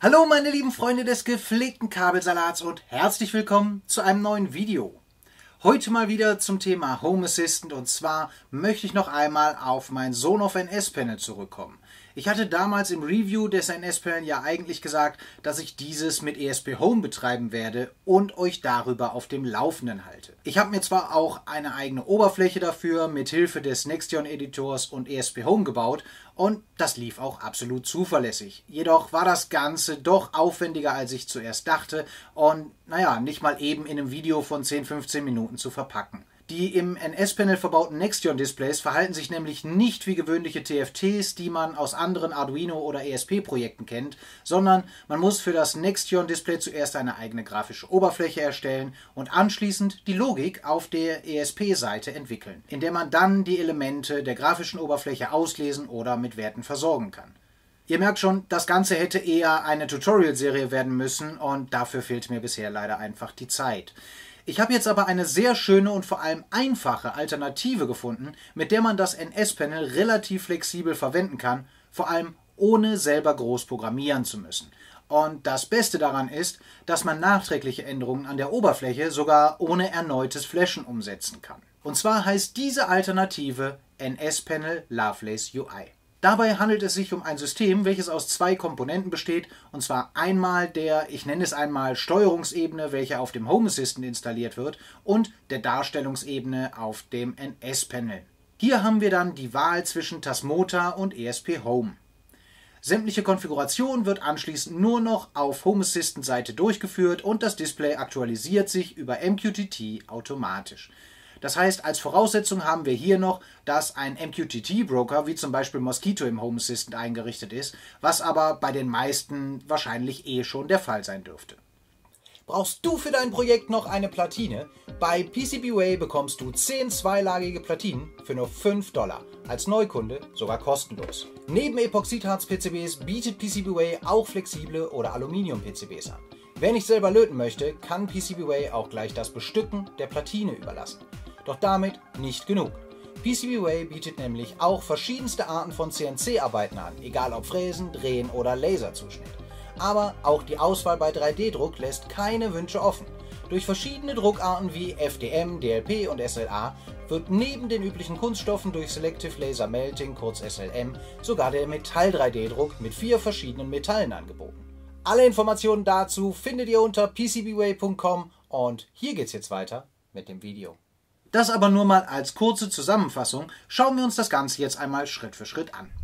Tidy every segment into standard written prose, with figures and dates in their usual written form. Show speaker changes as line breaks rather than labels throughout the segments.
Hallo meine lieben Freunde des gepflegten Kabelsalats und herzlich willkommen zu einem neuen Video. Heute mal wieder zum Thema Home Assistant und zwar möchte ich noch einmal auf mein Sonoff NS-Panel zurückkommen. Ich hatte damals im Review des NS-Panel ja eigentlich gesagt, dass ich dieses mit ESP Home betreiben werde und euch darüber auf dem Laufenden halte. Ich habe mir zwar auch eine eigene Oberfläche dafür mit Hilfe des Nextion Editors und ESP Home gebaut und das lief auch absolut zuverlässig. Jedoch war das Ganze doch aufwendiger, als ich zuerst dachte und naja, nicht mal eben in einem Video von 10-15 Minuten zu verpacken. Die im NS-Panel verbauten Nextion-Displays verhalten sich nämlich nicht wie gewöhnliche TFTs, die man aus anderen Arduino- oder ESP-Projekten kennt, sondern man muss für das Nextion-Display zuerst eine eigene grafische Oberfläche erstellen und anschließend die Logik auf der ESP-Seite entwickeln, in der man dann die Elemente der grafischen Oberfläche auslesen oder mit Werten versorgen kann. Ihr merkt schon, das Ganze hätte eher eine Tutorial-Serie werden müssen und dafür fehlt mir bisher leider einfach die Zeit. Ich habe jetzt aber eine sehr schöne und vor allem einfache Alternative gefunden, mit der man das NS-Panel relativ flexibel verwenden kann, vor allem ohne selber groß programmieren zu müssen. Und das Beste daran ist, dass man nachträgliche Änderungen an der Oberfläche sogar ohne erneutes Flashen umsetzen kann. Und zwar heißt diese Alternative NS-Panel Lovelace UI. Dabei handelt es sich um ein System, welches aus zwei Komponenten besteht, und zwar einmal der, ich nenne es einmal Steuerungsebene, welche auf dem Home Assistant installiert wird, und der Darstellungsebene auf dem NS-Panel. Hier haben wir dann die Wahl zwischen Tasmota und ESP Home. Sämtliche Konfiguration wird anschließend nur noch auf Home Assistant Seite durchgeführt und das Display aktualisiert sich über MQTT automatisch. Das heißt, als Voraussetzung haben wir hier noch, dass ein MQTT-Broker wie zum Beispiel Mosquito im Home Assistant eingerichtet ist, was aber bei den meisten wahrscheinlich schon der Fall sein dürfte. Brauchst du für dein Projekt noch eine Platine? Bei PCBWay bekommst du 10 zweilagige Platinen für nur $5, als Neukunde sogar kostenlos. Neben Epoxidharz-PCBs bietet PCBWay auch flexible oder Aluminium-PCBs an. Wer nicht selber löten möchte, kann PCBWay auch gleich das Bestücken der Platine überlassen. Doch damit nicht genug. PCBWay bietet nämlich auch verschiedenste Arten von CNC-Arbeiten an, egal ob Fräsen, Drehen oder Laserzuschnitt. Aber auch die Auswahl bei 3D-Druck lässt keine Wünsche offen. Durch verschiedene Druckarten wie FDM, DLP und SLA wird neben den üblichen Kunststoffen durch Selective Laser Melting, kurz SLM, sogar der Metall-3D-Druck mit 4 verschiedenen Metallen angeboten. Alle Informationen dazu findet ihr unter pcbway.com und hier geht's jetzt weiter mit dem Video. Das aber nur mal als kurze Zusammenfassung, schauen wir uns das Ganze jetzt einmal Schritt für Schritt an.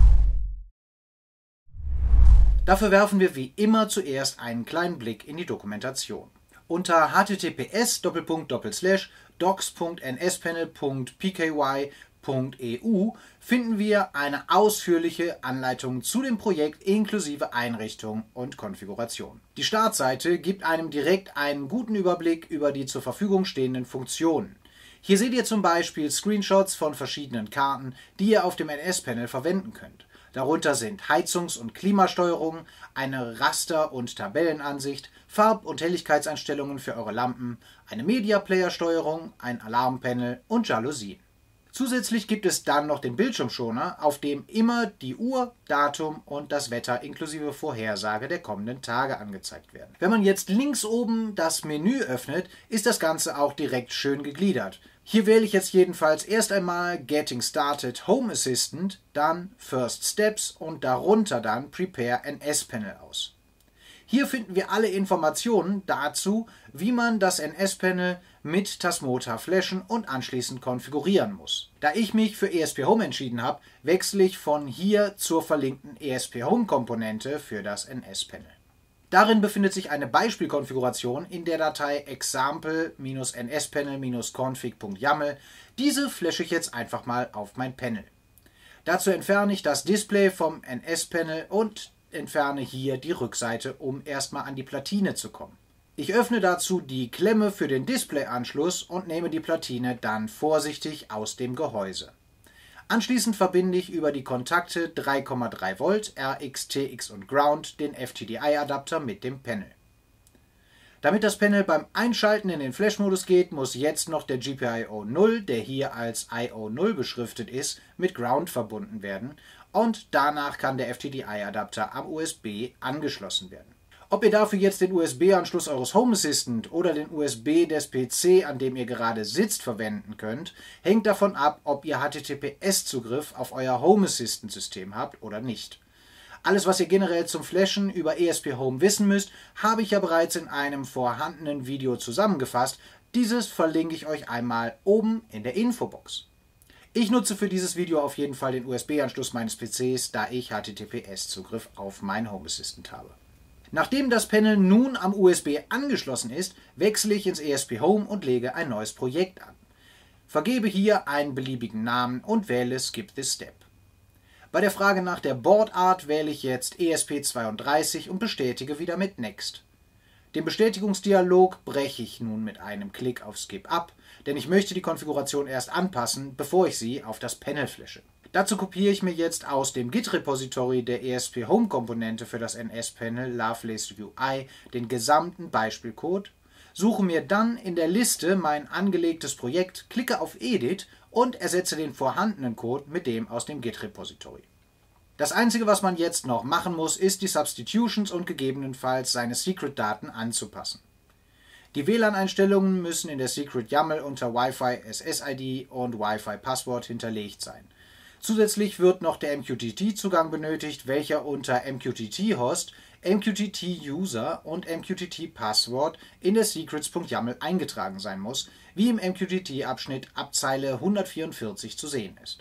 Dafür werfen wir wie immer zuerst einen kleinen Blick in die Dokumentation. Unter https://docs.nspanel.pky.eu finden wir eine ausführliche Anleitung zu dem Projekt inklusive Einrichtung und Konfiguration. Die Startseite gibt einem direkt einen guten Überblick über die zur Verfügung stehenden Funktionen. Hier seht ihr zum Beispiel Screenshots von verschiedenen Karten, die ihr auf dem NS-Panel verwenden könnt. Darunter sind Heizungs- und Klimasteuerung, eine Raster- und Tabellenansicht, Farb- und Helligkeitseinstellungen für eure Lampen, eine Media-Player-Steuerung, ein Alarmpanel und Jalousien. Zusätzlich gibt es dann noch den Bildschirmschoner, auf dem immer die Uhr, Datum und das Wetter inklusive Vorhersage der kommenden Tage angezeigt werden. Wenn man jetzt links oben das Menü öffnet, ist das Ganze auch direkt schön gegliedert. Hier wähle ich jetzt jedenfalls erst einmal Getting Started Home Assistant, dann First Steps und darunter dann Prepare NS-Panel aus. Hier finden wir alle Informationen dazu, wie man das NS-Panel mit Tasmota flashen und anschließend konfigurieren muss. Da ich mich für ESP Home entschieden habe, wechsle ich von hier zur verlinkten ESP Home Komponente für das NS-Panel. Darin befindet sich eine Beispielkonfiguration in der Datei example-nspanel-config.yaml. Diese flashe ich jetzt einfach mal auf mein Panel. Dazu entferne ich das Display vom NS-Panel und entferne hier die Rückseite, um erstmal an die Platine zu kommen. Ich öffne dazu die Klemme für den Displayanschluss und nehme die Platine dann vorsichtig aus dem Gehäuse. Anschließend verbinde ich über die Kontakte 3,3 Volt, RX, TX und Ground den FTDI-Adapter mit dem Panel. Damit das Panel beim Einschalten in den Flash-Modus geht, muss jetzt noch der GPIO 0, der hier als IO0 beschriftet ist, mit Ground verbunden werden und danach kann der FTDI-Adapter am USB angeschlossen werden. Ob ihr dafür jetzt den USB-Anschluss eures Home Assistant oder den USB des PC, an dem ihr gerade sitzt, verwenden könnt, hängt davon ab, ob ihr HTTPS-Zugriff auf euer Home Assistant-System habt oder nicht. Alles, was ihr generell zum Flashen über ESP Home wissen müsst, habe ich ja bereits in einem vorhandenen Video zusammengefasst. Dieses verlinke ich euch einmal oben in der Infobox. Ich nutze für dieses Video auf jeden Fall den USB-Anschluss meines PCs, da ich HTTPS-Zugriff auf mein Home Assistant habe. Nachdem das Panel nun am USB angeschlossen ist, wechsle ich ins ESP Home und lege ein neues Projekt an. Vergebe hier einen beliebigen Namen und wähle Skip this Step. Bei der Frage nach der Boardart wähle ich jetzt ESP32 und bestätige wieder mit Next. Den Bestätigungsdialog breche ich nun mit einem Klick auf Skip ab, denn ich möchte die Konfiguration erst anpassen, bevor ich sie auf das Panel flashe. Dazu kopiere ich mir jetzt aus dem Git-Repository der ESP Home Komponente für das NS-Panel Lovelace UI den gesamten Beispielcode, suche mir dann in der Liste mein angelegtes Projekt, klicke auf Edit und ersetze den vorhandenen Code mit dem aus dem Git-Repository. Das Einzige, was man jetzt noch machen muss, ist die Substitutions und gegebenenfalls seine Secret-Daten anzupassen. Die WLAN-Einstellungen müssen in der Secret YAML unter Wi-Fi SSID und Wi-Fi Passwort hinterlegt sein. Zusätzlich wird noch der MQTT-Zugang benötigt, welcher unter MQTT-Host, MQTT-User und MQTT-Passwort in der secrets.yaml eingetragen sein muss, wie im MQTT-Abschnitt ab Zeile 144 zu sehen ist.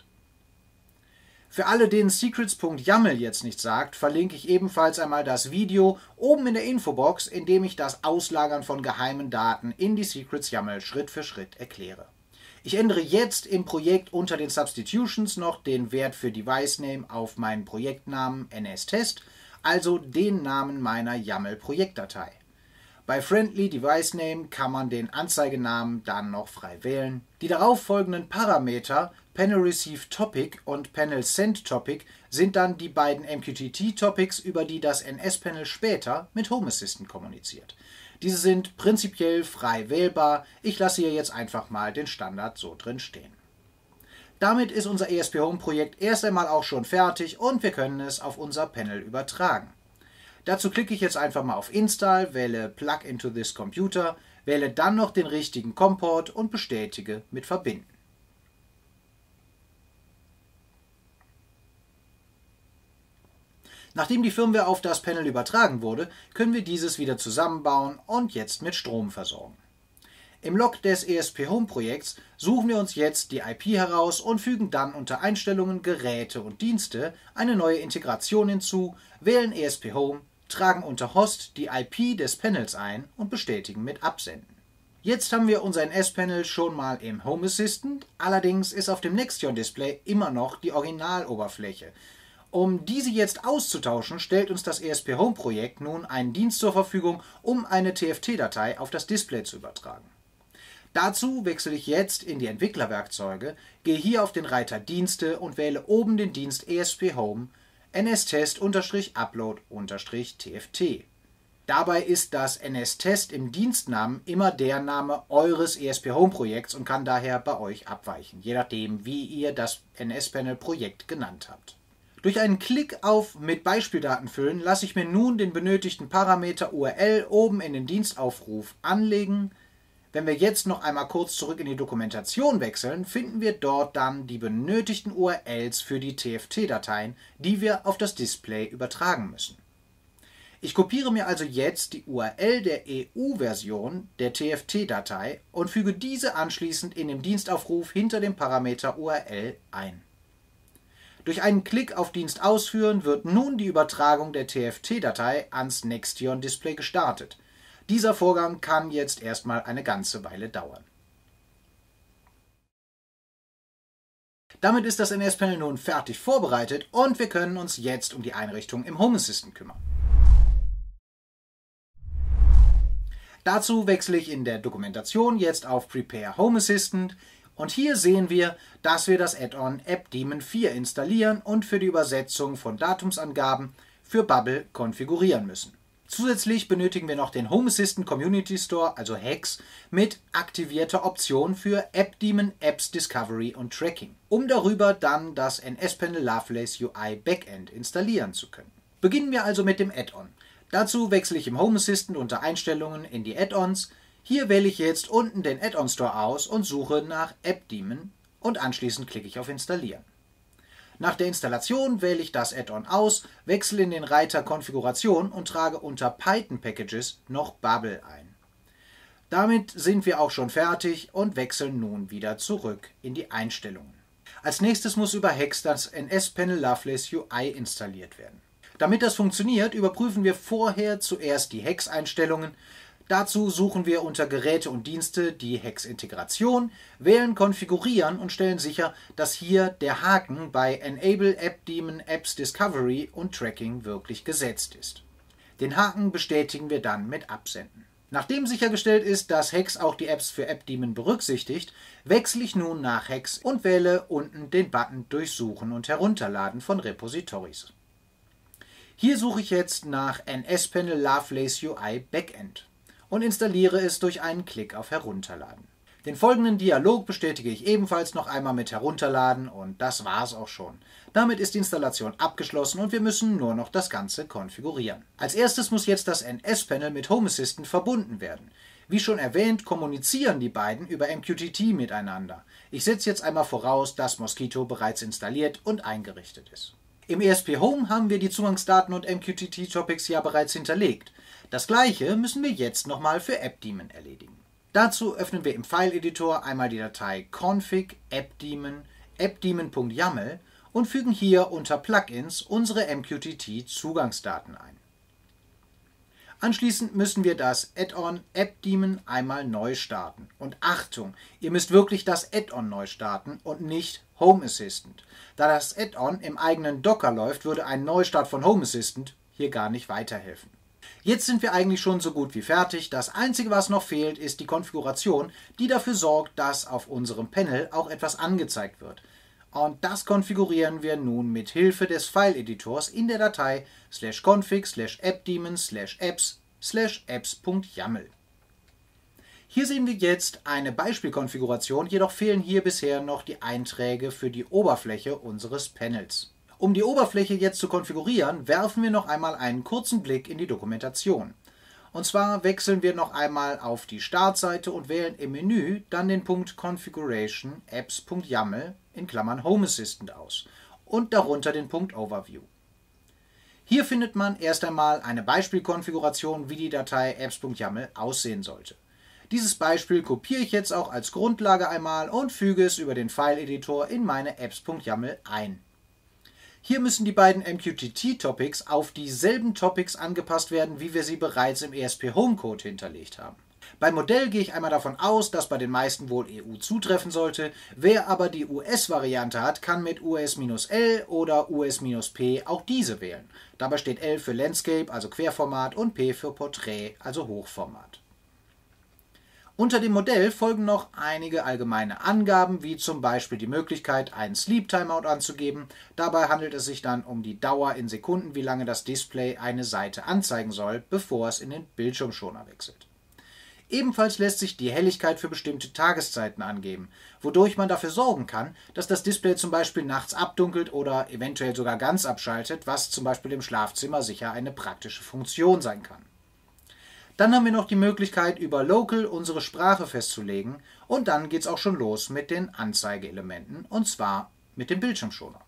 Für alle, denen secrets.yaml jetzt nicht sagt, verlinke ich ebenfalls einmal das Video oben in der Infobox, in dem ich das Auslagern von geheimen Daten in die Secrets.yaml Schritt für Schritt erkläre. Ich ändere jetzt im Projekt unter den Substitutions noch den Wert für Device Name auf meinen Projektnamen NSTest, also den Namen meiner YAML-Projektdatei. Bei Friendly Device Name kann man den Anzeigenamen dann noch frei wählen. Die darauffolgenden Parameter Panel Receive Topic und Panel Send Topic sind dann die beiden MQTT-Topics, über die das NS-Panel später mit Home Assistant kommuniziert. Diese sind prinzipiell frei wählbar. Ich lasse hier jetzt einfach mal den Standard so drin stehen. Damit ist unser ESP Home Projekt erst einmal auch schon fertig und wir können es auf unser Panel übertragen. Dazu klicke ich jetzt einfach mal auf Install, wähle Plug into this Computer, wähle dann noch den richtigen COM-Port und bestätige mit Verbinden. Nachdem die Firmware auf das Panel übertragen wurde, können wir dieses wieder zusammenbauen und jetzt mit Strom versorgen. Im Log des ESP Home Projekts suchen wir uns jetzt die IP heraus und fügen dann unter Einstellungen, Geräte und Dienste eine neue Integration hinzu, wählen ESP Home, tragen unter Host die IP des Panels ein und bestätigen mit Absenden. Jetzt haben wir unser NS-Panel schon mal im Home Assistant, allerdings ist auf dem Nextion-Display immer noch die Originaloberfläche. Um diese jetzt auszutauschen, stellt uns das ESP Home Projekt nun einen Dienst zur Verfügung, um eine TFT-Datei auf das Display zu übertragen. Dazu wechsle ich jetzt in die Entwicklerwerkzeuge, gehe hier auf den Reiter Dienste und wähle oben den Dienst ESP Home nstest-upload-tft. Dabei ist das NS-Test im Dienstnamen immer der Name eures ESP Home Projekts und kann daher bei euch abweichen, je nachdem wie ihr das NS-Panel Projekt genannt habt. Durch einen Klick auf Mit Beispieldaten füllen lasse ich mir nun den benötigten Parameter URL oben in den Dienstaufruf anlegen. Wenn wir jetzt noch einmal kurz zurück in die Dokumentation wechseln, finden wir dort dann die benötigten URLs für die TFT-Dateien, die wir auf das Display übertragen müssen. Ich kopiere mir also jetzt die URL der EU-Version der TFT-Datei und füge diese anschließend in dem Dienstaufruf hinter dem Parameter URL ein. Durch einen Klick auf Dienst ausführen wird nun die Übertragung der TFT-Datei ans Nextion-Display gestartet. Dieser Vorgang kann jetzt erstmal eine ganze Weile dauern. Damit ist das NS-Panel nun fertig vorbereitet und wir können uns jetzt um die Einrichtung im Home Assistant kümmern. Dazu wechsle ich in der Dokumentation jetzt auf Prepare Home Assistant. Und hier sehen wir, dass wir das Add-on AppDaemon 4 installieren und für die Übersetzung von Datumsangaben für Bubble konfigurieren müssen. Zusätzlich benötigen wir noch den Home Assistant Community Store, also HEX, mit aktivierter Option für AppDaemon Apps Discovery und Tracking, um darüber dann das NS-Panel Lovelace UI Backend installieren zu können. Beginnen wir also mit dem Add-on. Dazu wechsle ich im Home Assistant unter Einstellungen in die Add-ons. Hier wähle ich jetzt unten den Add-on Store aus und suche nach AppDaemon und anschließend klicke ich auf Installieren. Nach der Installation wähle ich das Add-on aus, wechsle in den Reiter Konfiguration und trage unter Python Packages noch Bubble ein. Damit sind wir auch schon fertig und wechseln nun wieder zurück in die Einstellungen. Als nächstes muss über HEX das NS-Panel Lovelace UI installiert werden. Damit das funktioniert, überprüfen wir vorher zuerst die HEX-Einstellungen. Dazu suchen wir unter Geräte und Dienste die HEX-Integration, wählen Konfigurieren und stellen sicher, dass hier der Haken bei Enable AppDaemon Apps Discovery und Tracking wirklich gesetzt ist. Den Haken bestätigen wir dann mit Absenden. Nachdem sichergestellt ist, dass HEX auch die Apps für AppDaemon berücksichtigt, wechsle ich nun nach HEX und wähle unten den Button Durchsuchen und Herunterladen von Repositories. Hier suche ich jetzt nach NS-Panel Lovelace UI Backend und installiere es durch einen Klick auf Herunterladen. Den folgenden Dialog bestätige ich ebenfalls noch einmal mit Herunterladen und das war's auch schon. Damit ist die Installation abgeschlossen und wir müssen nur noch das Ganze konfigurieren. Als erstes muss jetzt das NS-Panel mit Home Assistant verbunden werden. Wie schon erwähnt, kommunizieren die beiden über MQTT miteinander. Ich setze jetzt einmal voraus, dass Mosquito bereits installiert und eingerichtet ist. Im ESP Home haben wir die Zugangsdaten und MQTT-Topics ja bereits hinterlegt. Das gleiche müssen wir jetzt nochmal für AppDaemon erledigen. Dazu öffnen wir im File-Editor einmal die Datei config appdaemon appdaemon.yaml und fügen hier unter Plugins unsere MQTT-Zugangsdaten ein. Anschließend müssen wir das Add-on AppDaemon einmal neu starten. Und Achtung, ihr müsst wirklich das Add-on neu starten und nicht Home Assistant. Da das Add-on im eigenen Docker läuft, würde ein Neustart von Home Assistant hier gar nicht weiterhelfen. Jetzt sind wir eigentlich schon so gut wie fertig. Das Einzige, was noch fehlt, ist die Konfiguration, die dafür sorgt, dass auf unserem Panel auch etwas angezeigt wird. Und das konfigurieren wir nun mit Hilfe des File-Editors in der Datei /config/appdaemon/apps/apps.yaml. Hier sehen wir jetzt eine Beispielkonfiguration, jedoch fehlen hier bisher noch die Einträge für die Oberfläche unseres Panels. Um die Oberfläche jetzt zu konfigurieren, werfen wir noch einmal einen kurzen Blick in die Dokumentation. Und zwar wechseln wir noch einmal auf die Startseite und wählen im Menü dann den Punkt Configuration apps.yaml in Klammern Home Assistant aus und darunter den Punkt Overview. Hier findet man erst einmal eine Beispielkonfiguration, wie die Datei apps.yaml aussehen sollte. Dieses Beispiel kopiere ich jetzt auch als Grundlage einmal und füge es über den File-Editor in meine apps.yaml ein. Hier müssen die beiden MQTT-Topics auf dieselben Topics angepasst werden, wie wir sie bereits im ESP Home Code hinterlegt haben. Beim Modell gehe ich einmal davon aus, dass bei den meisten wohl EU zutreffen sollte. Wer aber die US-Variante hat, kann mit US-L oder US-P auch diese wählen. Dabei steht L für Landscape, also Querformat, und P für Portrait, also Hochformat. Unter dem Modell folgen noch einige allgemeine Angaben, wie zum Beispiel die Möglichkeit, einen Sleep Timeout anzugeben. Dabei handelt es sich dann um die Dauer in Sekunden, wie lange das Display eine Seite anzeigen soll, bevor es in den Bildschirmschoner wechselt. Ebenfalls lässt sich die Helligkeit für bestimmte Tageszeiten angeben, wodurch man dafür sorgen kann, dass das Display zum Beispiel nachts abdunkelt oder eventuell sogar ganz abschaltet, was zum Beispiel im Schlafzimmer sicher eine praktische Funktion sein kann. Dann haben wir noch die Möglichkeit, über Local unsere Sprache festzulegen und dann geht es auch schon los mit den Anzeigeelementen und zwar mit dem Bildschirmschoner.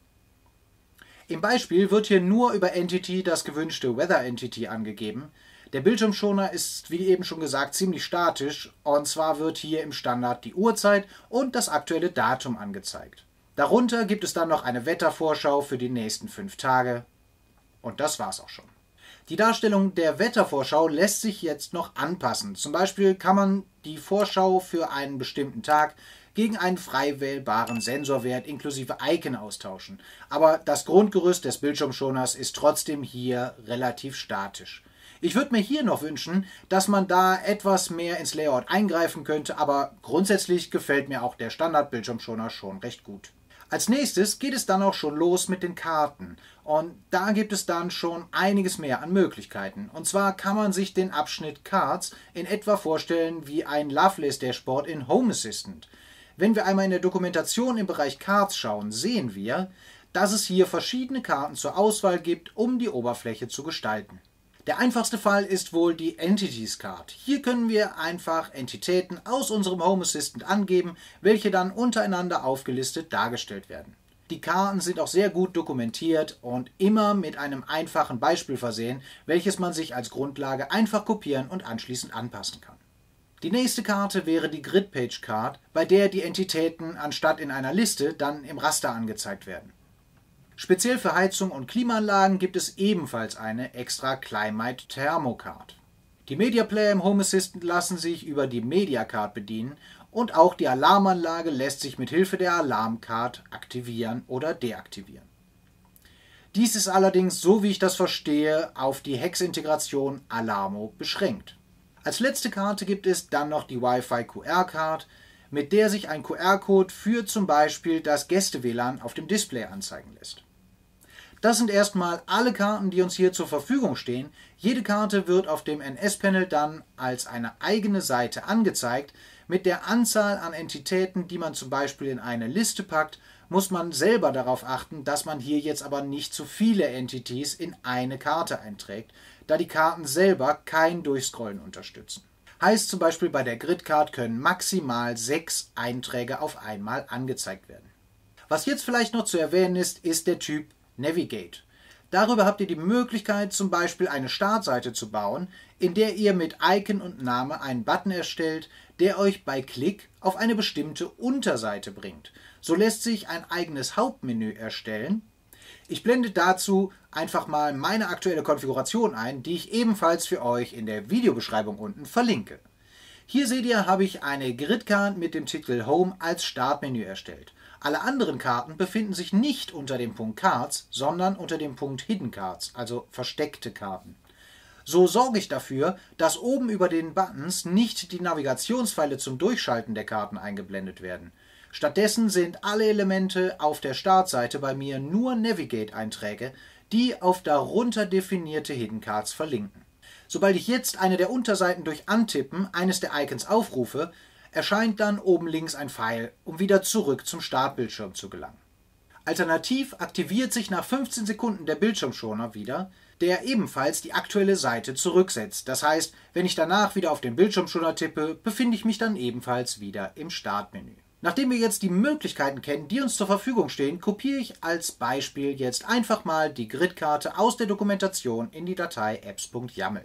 Im Beispiel wird hier nur über Entity das gewünschte Weather Entity angegeben. Der Bildschirmschoner ist, wie eben schon gesagt, ziemlich statisch und zwar wird hier im Standard die Uhrzeit und das aktuelle Datum angezeigt. Darunter gibt es dann noch eine Wettervorschau für die nächsten 5 Tage und das war's auch schon. Die Darstellung der Wettervorschau lässt sich jetzt noch anpassen. Zum Beispiel kann man die Vorschau für einen bestimmten Tag gegen einen frei wählbaren Sensorwert inklusive Icon austauschen. Aber das Grundgerüst des Bildschirmschoners ist trotzdem hier relativ statisch. Ich würde mir hier noch wünschen, dass man da etwas mehr ins Layout eingreifen könnte, aber grundsätzlich gefällt mir auch der Standard-Bildschirmschoner schon recht gut. Als nächstes geht es dann auch schon los mit den Karten und da gibt es dann schon einiges mehr an Möglichkeiten. Und zwar kann man sich den Abschnitt Cards in etwa vorstellen wie ein Lovelace-Dashboard in Home Assistant. Wenn wir einmal in der Dokumentation im Bereich Cards schauen, sehen wir, dass es hier verschiedene Karten zur Auswahl gibt, um die Oberfläche zu gestalten. Der einfachste Fall ist wohl die Entities Card. Hier können wir einfach Entitäten aus unserem Home Assistant angeben, welche dann untereinander aufgelistet dargestellt werden. Die Karten sind auch sehr gut dokumentiert und immer mit einem einfachen Beispiel versehen, welches man sich als Grundlage einfach kopieren und anschließend anpassen kann. Die nächste Karte wäre die Grid Page Card, bei der die Entitäten anstatt in einer Liste dann im Raster angezeigt werden. Speziell für Heizung und Klimaanlagen gibt es ebenfalls eine extra Climate Thermo Card. Die Media Player im Home Assistant lassen sich über die Media Card bedienen und auch die Alarmanlage lässt sich mit Hilfe der Alarm Card aktivieren oder deaktivieren. Dies ist allerdings, so wie ich das verstehe, auf die Hex-Integration Alarmo beschränkt. Als letzte Karte gibt es dann noch die Wi-Fi QR Card, mit der sich ein QR-Code für zum Beispiel das Gäste-WLAN auf dem Display anzeigen lässt. Das sind erstmal alle Karten, die uns hier zur Verfügung stehen. Jede Karte wird auf dem NS-Panel dann als eine eigene Seite angezeigt. Mit der Anzahl an Entitäten, die man zum Beispiel in eine Liste packt, muss man selber darauf achten, dass man hier jetzt aber nicht zu viele Entities in eine Karte einträgt, da die Karten selber kein Durchscrollen unterstützen. Heißt zum Beispiel, bei der Grid Card können maximal 6 Einträge auf einmal angezeigt werden. Was jetzt vielleicht noch zu erwähnen ist, ist der Typ Navigate. Darüber habt ihr die Möglichkeit, zum Beispiel eine Startseite zu bauen, in der ihr mit Icon und Name einen Button erstellt, der euch bei Klick auf eine bestimmte Unterseite bringt. So lässt sich ein eigenes Hauptmenü erstellen. Ich blende dazu einfach mal meine aktuelle Konfiguration ein, die ich ebenfalls für euch in der Videobeschreibung unten verlinke. Hier seht ihr, habe ich eine Gridcard mit dem Titel Home als Startmenü erstellt. Alle anderen Karten befinden sich nicht unter dem Punkt Cards, sondern unter dem Punkt Hidden Cards, also versteckte Karten. So sorge ich dafür, dass oben über den Buttons nicht die Navigationspfeile zum Durchschalten der Karten eingeblendet werden. Stattdessen sind alle Elemente auf der Startseite bei mir nur Navigate-Einträge, die auf darunter definierte Hidden Cards verlinken. Sobald ich jetzt eine der Unterseiten durch Antippen eines der Icons aufrufe, erscheint dann oben links ein Pfeil, um wieder zurück zum Startbildschirm zu gelangen. Alternativ aktiviert sich nach 15 Sekunden der Bildschirmschoner wieder, der ebenfalls die aktuelle Seite zurücksetzt. Das heißt, wenn ich danach wieder auf den Bildschirmschoner tippe, befinde ich mich dann ebenfalls wieder im Startmenü. Nachdem wir jetzt die Möglichkeiten kennen, die uns zur Verfügung stehen, kopiere ich als Beispiel jetzt einfach mal die Gridkarte aus der Dokumentation in die Datei apps.yaml.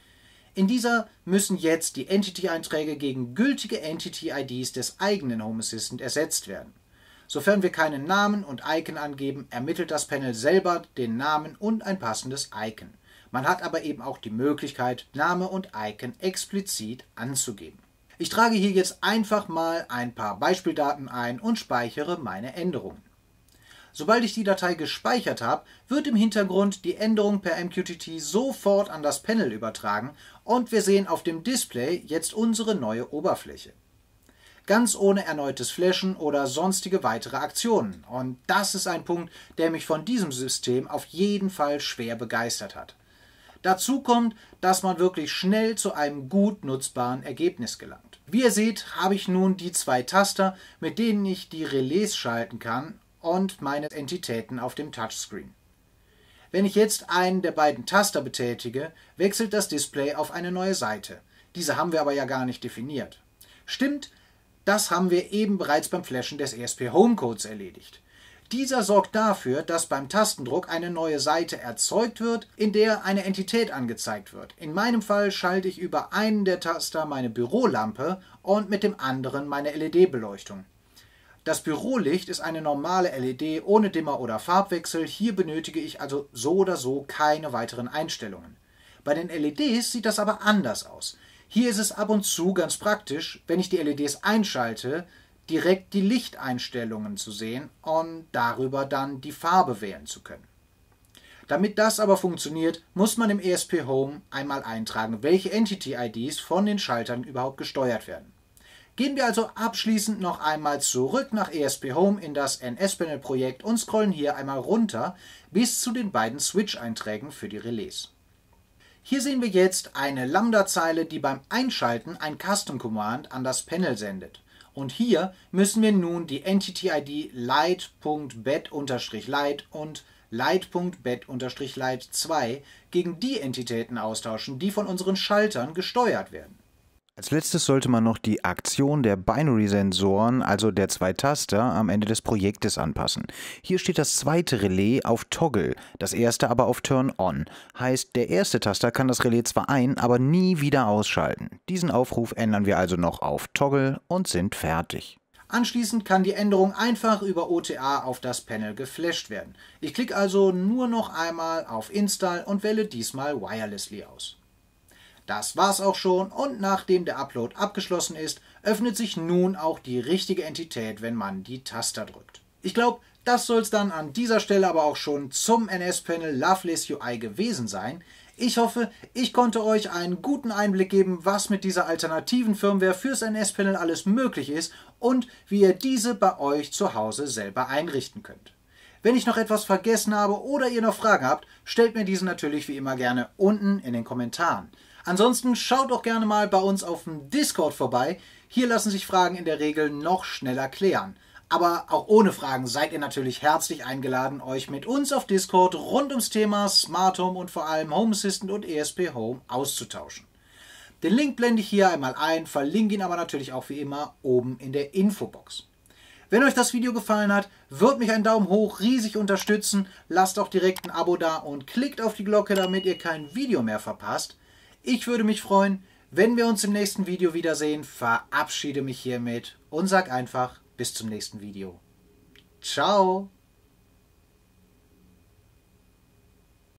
In dieser müssen jetzt die Entity-Einträge gegen gültige Entity-IDs des eigenen Home Assistant ersetzt werden. Sofern wir keinen Namen und Icon angeben, ermittelt das Panel selber den Namen und ein passendes Icon. Man hat aber eben auch die Möglichkeit, Name und Icon explizit anzugeben. Ich trage hier jetzt einfach mal ein paar Beispieldaten ein und speichere meine Änderungen. Sobald ich die Datei gespeichert habe, wird im Hintergrund die Änderung per MQTT sofort an das Panel übertragen und wir sehen auf dem Display jetzt unsere neue Oberfläche. Ganz ohne erneutes Flashen oder sonstige weitere Aktionen. Und das ist ein Punkt, der mich von diesem System auf jeden Fall schwer begeistert hat. Dazu kommt, dass man wirklich schnell zu einem gut nutzbaren Ergebnis gelangt. Wie ihr seht, habe ich nun die 2 Taster, mit denen ich die Relais schalten kann und meine Entitäten auf dem Touchscreen. Wenn ich jetzt einen der beiden Taster betätige, wechselt das Display auf eine neue Seite. Diese haben wir aber ja gar nicht definiert. Stimmt, das haben wir eben bereits beim Flashen des ESP-Home-Codes erledigt. Dieser sorgt dafür, dass beim Tastendruck eine neue Seite erzeugt wird, in der eine Entität angezeigt wird. In meinem Fall schalte ich über einen der Taster meine Bürolampe und mit dem anderen meine LED-Beleuchtung. Das Bürolicht ist eine normale LED ohne Dimmer oder Farbwechsel, hier benötige ich also so oder so keine weiteren Einstellungen. Bei den LEDs sieht das aber anders aus. Hier ist es ab und zu ganz praktisch, wenn ich die LEDs einschalte, direkt die Lichteinstellungen zu sehen und darüber dann die Farbe wählen zu können. Damit das aber funktioniert, muss man im ESP Home einmal eintragen, welche Entity-IDs von den Schaltern überhaupt gesteuert werden. Gehen wir also abschließend noch einmal zurück nach ESP Home in das NS-Panel-Projekt und scrollen hier einmal runter bis zu den beiden Switch-Einträgen für die Relais. Hier sehen wir jetzt eine Lambda-Zeile, die beim Einschalten ein Custom-Command an das Panel sendet. Und hier müssen wir nun die Entity-ID light.bat-light und light.bat-light2 gegen die Entitäten austauschen, die von unseren Schaltern gesteuert werden. Als letztes sollte man noch die Aktion der Binary-Sensoren, also der zwei Taster, am Ende des Projektes anpassen. Hier steht das zweite Relais auf Toggle, das erste aber auf Turn On. Heißt, der erste Taster kann das Relais zwar ein, aber nie wieder ausschalten. Diesen Aufruf ändern wir also noch auf Toggle und sind fertig. Anschließend kann die Änderung einfach über OTA auf das Panel geflasht werden. Ich klicke also nur noch einmal auf Install und wähle diesmal Wirelessly aus. Das war's auch schon und nachdem der Upload abgeschlossen ist, öffnet sich nun auch die richtige Entität, wenn man die Taster drückt. Ich glaube, das soll es dann an dieser Stelle aber auch schon zum NS-Panel Loveless UI gewesen sein. Ich hoffe, ich konnte euch einen guten Einblick geben, was mit dieser alternativen Firmware fürs NS-Panel alles möglich ist und wie ihr diese bei euch zu Hause selber einrichten könnt. Wenn ich noch etwas vergessen habe oder ihr noch Fragen habt, stellt mir diese natürlich wie immer gerne unten in den Kommentaren. Ansonsten schaut doch gerne mal bei uns auf dem Discord vorbei. Hier lassen sich Fragen in der Regel noch schneller klären. Aber auch ohne Fragen seid ihr natürlich herzlich eingeladen, euch mit uns auf Discord rund ums Thema Smart Home und vor allem Home Assistant und ESP Home auszutauschen. Den Link blende ich hier einmal ein, verlinke ihn aber natürlich auch wie immer oben in der Infobox. Wenn euch das Video gefallen hat, würde mich ein Daumen hoch riesig unterstützen. Lasst auch direkt ein Abo da und klickt auf die Glocke, damit ihr kein Video mehr verpasst. Ich würde mich freuen, wenn wir uns im nächsten Video wiedersehen. Verabschiede mich hiermit und sag einfach bis zum nächsten Video. Ciao!